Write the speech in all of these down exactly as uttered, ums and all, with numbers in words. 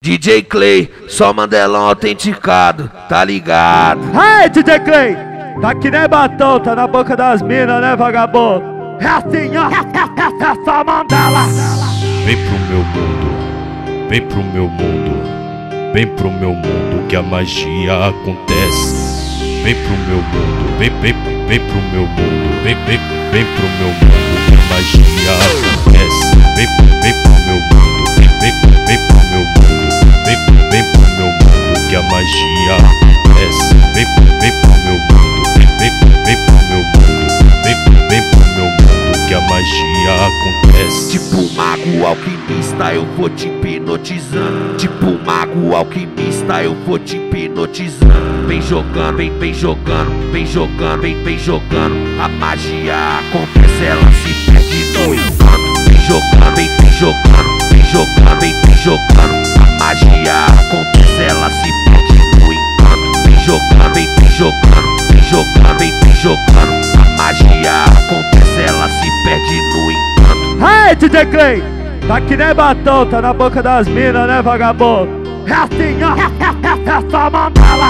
D J Clay, só Mandelão autenticado, tá ligado? Hey, D J Clay, tá que nem batom, tá na boca das minas, né, vagabundo? É assim, ó, é só Mandela. Vem pro meu mundo, vem pro meu mundo, vem pro meu mundo que a magia acontece. Vem pro meu mundo, vem, vem, vem pro meu mundo, vem, vem, vem pro meu mundo que a magia acontece. Vem, vem pro meu mundo, vem, vem pro meu mundo, vem, vem pro meu mundo que a magia acontece. Vem, vem pro meu mundo, vem, vem pro meu mundo, vem, vem pro meu mundo que a magia acontece. Tipo mago alquimista eu vou te hipnotizando. Tipo mago alquimista eu vou te hipnotizando. Vem jogando, vem, vem jogando, vem jogando, vem, vem jogando. A magia acontece, ela se perde no encanto. Vem jogando, vem, vem jogando, vem jogando, vem, vem jogando. A magia acontece, ela se perde no encanto. Vem jogando, vem, vem jogando, vem jogando, vem, vem jogando. A magia acontece, ela se perde no encanto. Hey, D J Clay, tá que nem batom, tá na boca das minas, né, vagabundo? É assim, ó, é só Mandela.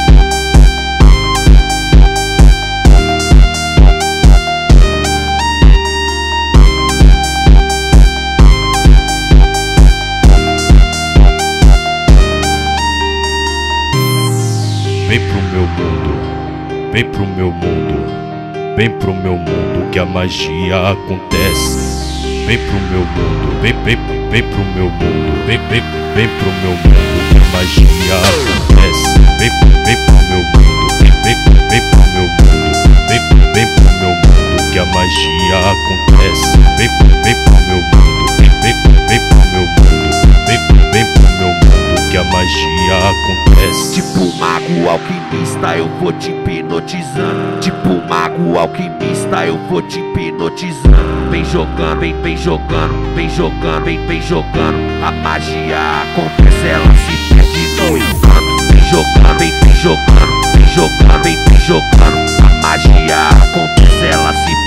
Vem pro meu mundo, vem pro meu mundo, vem pro meu mundo que a magia acontece. Vem pro meu mundo, vem, vem, vem pro meu mundo, vem, vem, vem pro meu mundo que a magia acontece. Vem, vem pro meu mundo, vem, vem, vem pro meu mundo, vem, vem pro meu mundo que a magia acontece. Vem, vem pro meu mundo, vem, vem, vem pro meu mundo, vem, vem pro meu mundo que a magia acontece. Tipo mago alquimista eu vou te hipnotizando. Tipo mago alquimista eu vou te hipnotizando. Vem jogando, vem, vem jogando, vem jogando, vem, vem jogando. A magia acontece, ela se perde no encanto. Vem jogando, vem, vem jogando, vem jogando, vem, vem jogando. A magia acontece, ela se